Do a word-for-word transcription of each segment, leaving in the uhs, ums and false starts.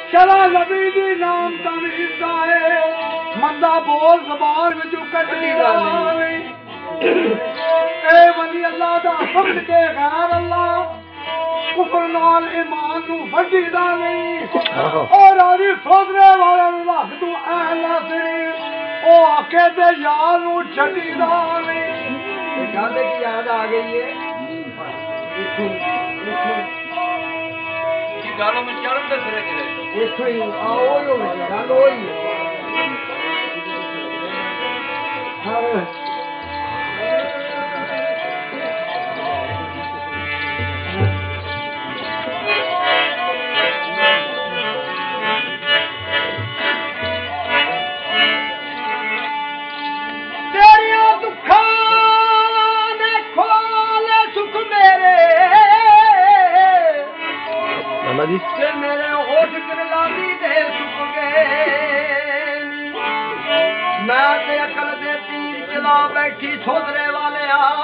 चला नबी दी नाम तमीज़ है मंदा बोल ज़बान विचों कटदी गाली ए वली अल्लाह दा हुक्म के गैर अल्लाह कुफर नाल ईमान नू वड्डी दा नहीं और आदि सोचने वाला रख तू अहला सिरी ओ आके दे यार नू छड्डी दा नहीं गल की याद आ गई है गल में चढ़न दे सिरे के इथों ही आओ यो गल होई हां मेरे होठ गिरलानी दे सुख गए मैं ते अकल दे तीर चला बैठी छोदरे वाले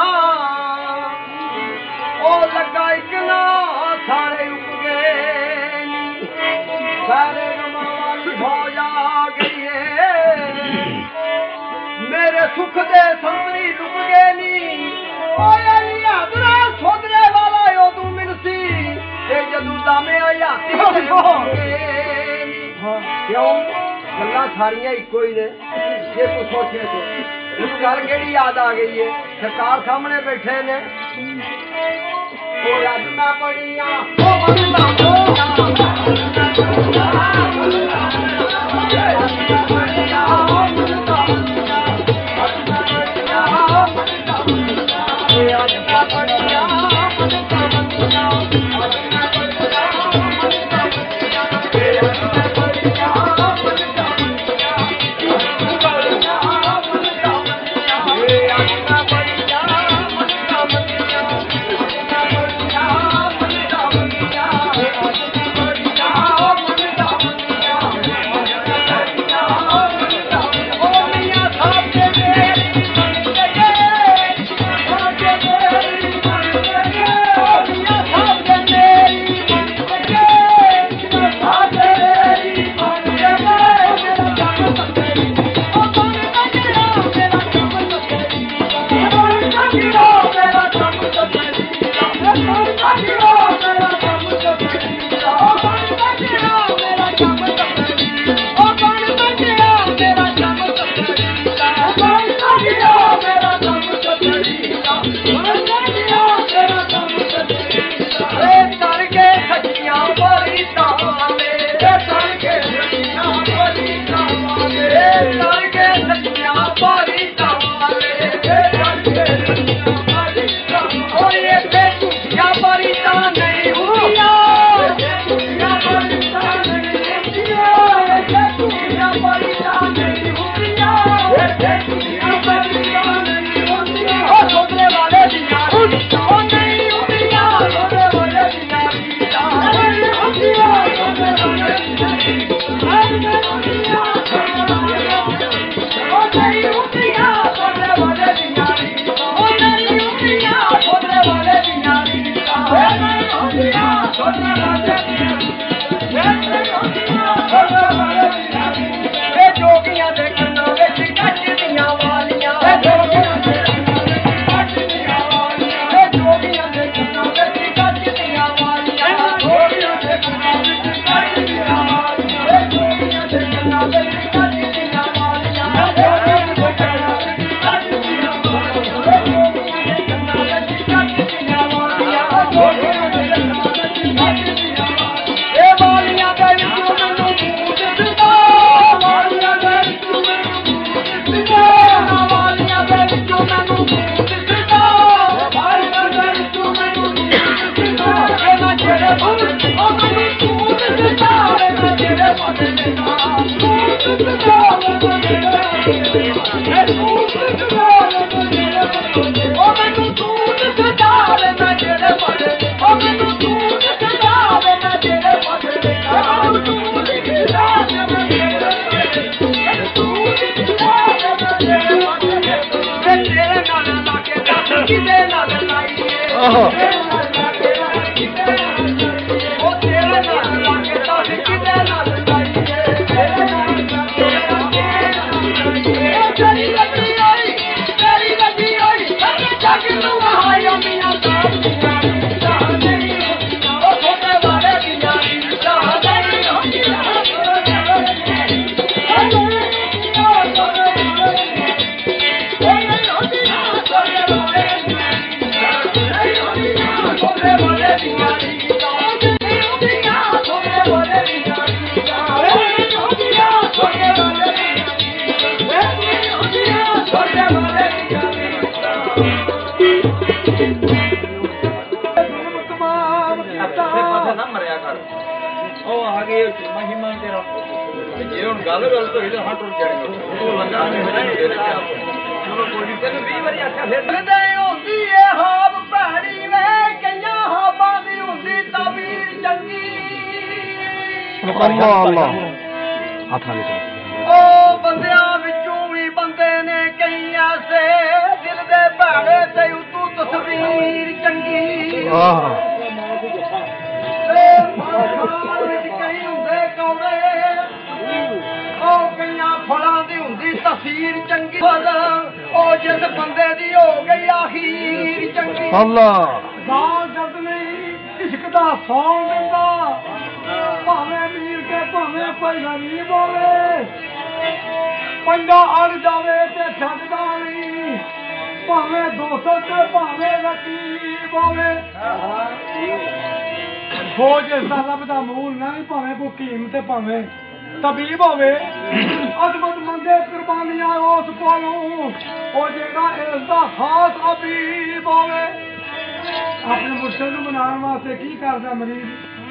ओ लगा इकना सारे उग गए सारे गमां वाली फौज आ गई है मेरे सुख दे संतरी रुक गए नी ओए लिहादरा छोदरे वाला यो तू मिलसी जदू दामे क्यों गल्लां सारियां इको ही ने जे तू सोचे तो गल केड़ी याद आ गई है सरकार सामने बैठे ने ओ रब मैं पढ़िया ओ बंदा Oh, गई महिमा तेरा जे हुन गल गल तो इधर हट उठ जाएगा तो लगा नहीं हो जाए तेरे क्या चलो कोई नहीं तेरे बीस बारी आखा फिर दे होंदी ए हाब भैड़ी वे कईयां हाबां दी हुंदी ताबीर चंगी अल्लाह अल्लाह हाथ आगे चलो ओ बंदियां विचों भी बंदे ने कई ऐसे दिल दे भैड़े ते उतू तस्वीर चंगी आह ए फल विच कई हुंदे कौड़े ओ कईयां फलां दी हुंदी तस्वीर चंगी ओ जिस बंदे दी हो गई आखीर चंगी अल्लाह गाल दर्द नहीं इश्क दा सौं दिंदा भावें मीर के भावें कोई गरीब होवे पंजा अड़ जावे ते छड्डदा नहीं भावें दो सौ ते भावें रकीब होवे खोज इसदा लभदा मूल नहीं भावें कोई कीम ते भावें तबीब होवे अजमत मंगे कुर्बानियां उस कोलों ओ जेड़ा इसदा खास हबीब होवे अपने मुर्शद नूं मनाउण वास्ते की करदा मरीज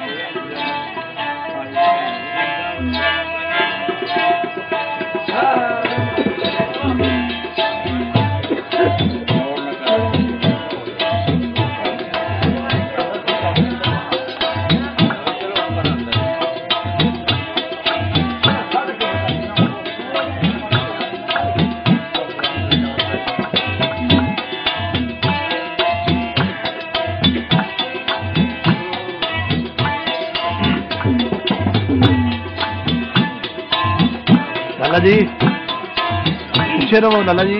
लाला जी पीछे रहो लाला जी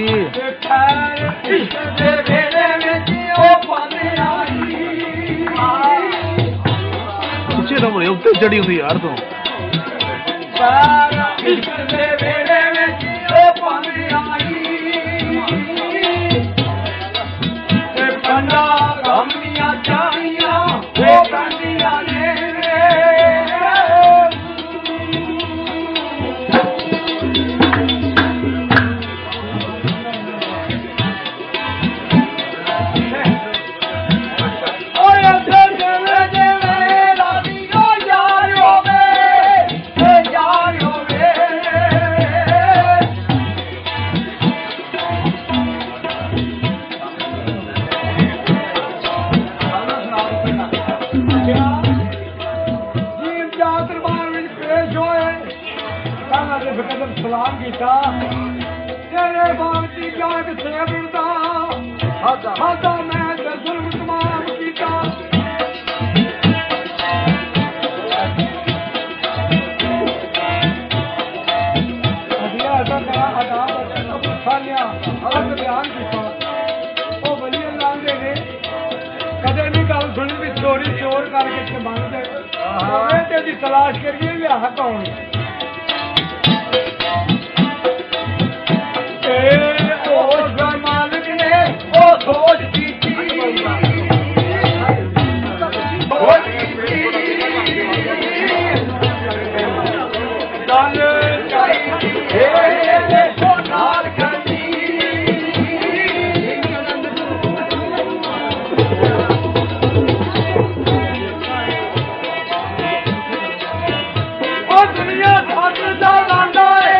पीछे रहो उत्ते चढ़ी हुई यार तू सलाम किया तेरे बावती जाग से मुर्दा हादा मैं जुल्म तमाम किया अगला ऐसा करा अदाब सालिया हक बयान किया ओ वली अल्लाह दे ने कदे नहीं गल सुनी भी चोरी चोर करके बन जाए तेरी तलाश करिए लिया कौन मालिक ने वो सोच दी थी दुनिया लांडा है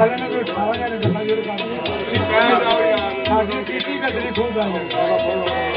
साडी कीती गजरी खूब